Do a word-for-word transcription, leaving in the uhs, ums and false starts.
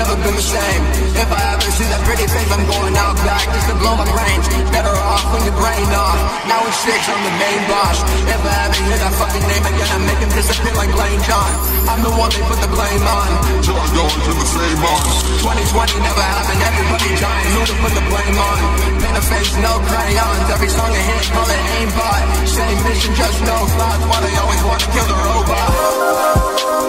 never been the same. If I ever see that pretty face, I'm going out back just to blow my brains. Better off when your brain off. Now it's six, I'm the main boss. If I ever hear that fucking name again, I make him disappear like Blame John. I'm the one they put the blame on. Till I go into the same on. twenty twenty never happened, everybody trying who to put the blame on. Paint a face, no crayons. Every song I hit, call it aimbot. Same mission, just no thoughts. Why they always want to kill the robot.